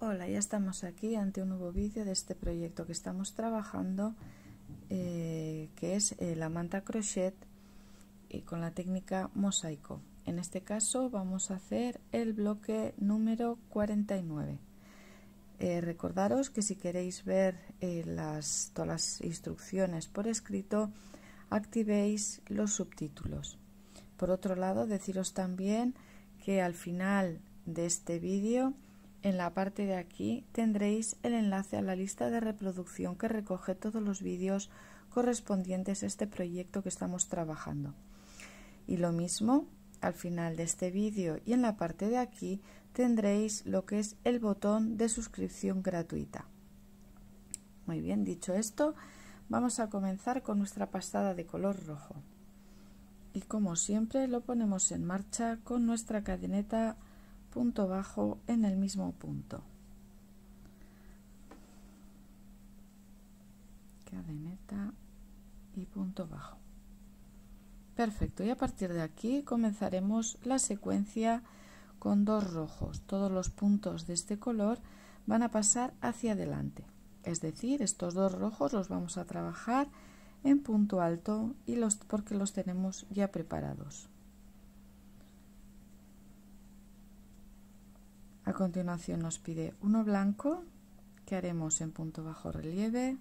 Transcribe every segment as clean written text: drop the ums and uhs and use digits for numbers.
Hola, ya estamos aquí ante un nuevo vídeo de este proyecto que estamos trabajando, que es la manta crochet y con la técnica mosaico. En este caso vamos a hacer el bloque número 49. Recordaros que si queréis ver todas las instrucciones por escrito, activéis los subtítulos. Por otro lado, deciros también que al final de este vídeo, en la parte de aquí tendréis el enlace a la lista de reproducción que recoge todos los vídeos correspondientes a este proyecto que estamos trabajando. Y lo mismo, al final de este vídeo y en la parte de aquí tendréis lo que es el botón de suscripción gratuita. Muy bien, dicho esto, vamos a comenzar con nuestra pasada de color rojo. Y como siempre lo ponemos en marcha con nuestra cadeneta punto bajo en el mismo punto. Cadeneta y punto bajo. Perfecto, y a partir de aquí comenzaremos la secuencia con dos rojos. Todos los puntos de este color van a pasar hacia adelante. Es decir, estos dos rojos los vamos a trabajar en punto alto porque los tenemos ya preparados. A continuación nos pide uno blanco que haremos en punto bajo relieve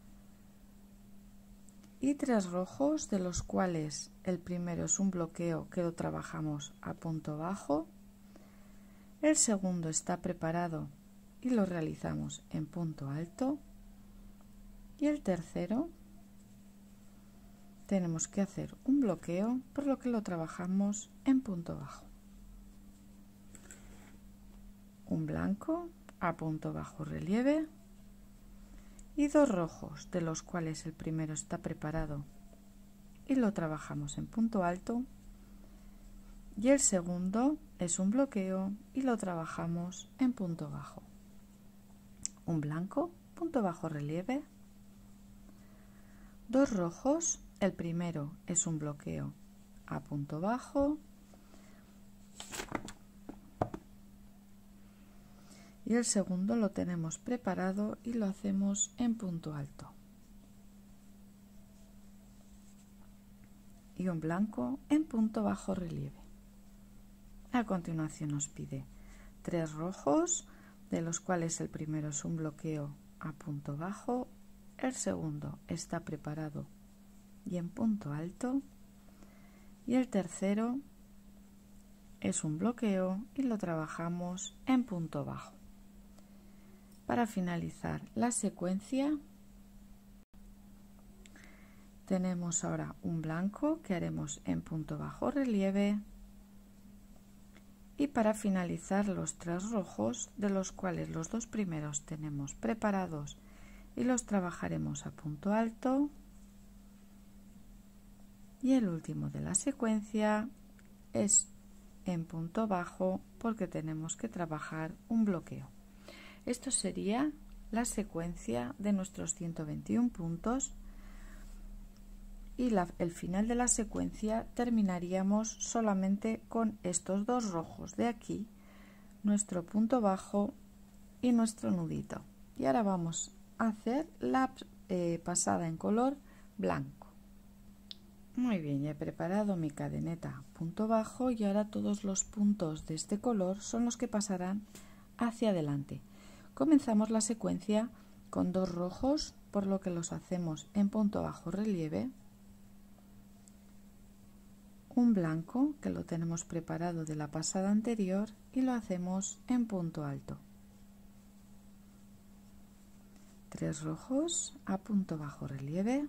y tres rojos, de los cuales el primero es un bloqueo que lo trabajamos a punto bajo, el segundo está preparado y lo realizamos en punto alto y el tercero tenemos que hacer un bloqueo, por lo que lo trabajamos en punto bajo. Un blanco a punto bajo relieve y dos rojos, de los cuales el primero está preparado y lo trabajamos en punto alto y el segundo es un bloqueo y lo trabajamos en punto bajo. Un blanco, punto bajo relieve, dos rojos, el primero es un bloqueo a punto bajo y el segundo lo tenemos preparado y lo hacemos en punto alto. Y un blanco en punto bajo relieve. A continuación nos pide tres rojos, de los cuales el primero es un bloqueo a punto bajo, el segundo está preparado y en punto alto, y el tercero es un bloqueo y lo trabajamos en punto bajo. Para finalizar la secuencia tenemos ahora un blanco que haremos en punto bajo relieve y para finalizar los tres rojos, de los cuales los dos primeros tenemos preparados y los trabajaremos a punto alto, y el último de la secuencia es en punto bajo porque tenemos que trabajar un bloqueo. Esto sería la secuencia de nuestros 121 puntos y el final de la secuencia terminaríamos solamente con estos dos rojos de aquí, nuestro punto bajo y nuestro nudito. Y ahora vamos a hacer la pasada en color blanco. Muy bien, ya he preparado mi cadeneta punto bajo y ahora todos los puntos de este color son los que pasarán hacia adelante. Comenzamos la secuencia con dos rojos, por lo que los hacemos en punto bajo relieve, un blanco que lo tenemos preparado de la pasada anterior y lo hacemos en punto alto, tres rojos a punto bajo relieve,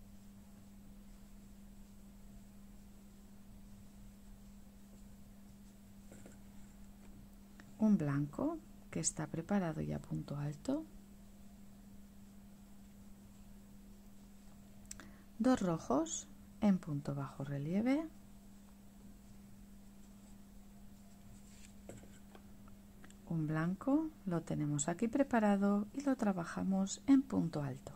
un blanco que está preparado y a punto alto, dos rojos en punto bajo relieve, un blanco lo tenemos aquí preparado y lo trabajamos en punto alto,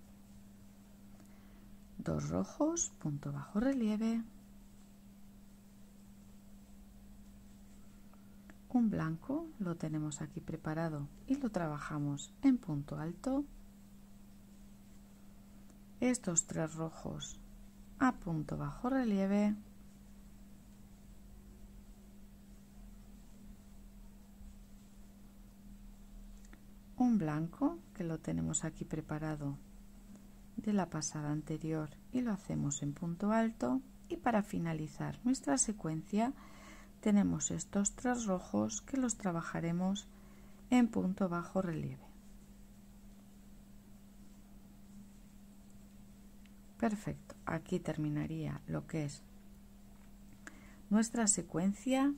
dos rojos, punto bajo relieve, un blanco, lo tenemos aquí preparado y lo trabajamos en punto alto. Estos 3 rojos a punto bajo relieve. Un blanco que lo tenemos aquí preparado de la pasada anterior y lo hacemos en punto alto. Y para finalizar nuestra secuencia tenemos estos 3 rojos que los trabajaremos en punto bajo relieve. Perfecto, aquí terminaría lo que es nuestra secuencia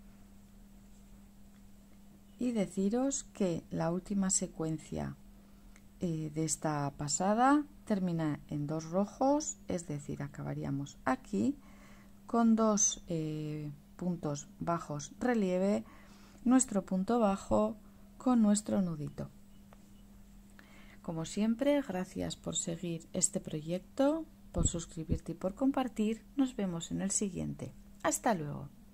y deciros que la última secuencia de esta pasada termina en 2 rojos, es decir, acabaríamos aquí con 2 puntos bajos relieve, nuestro punto bajo con nuestro nudito. Como siempre, gracias por seguir este proyecto, por suscribirte y por compartir. Nos vemos en el siguiente. Hasta luego.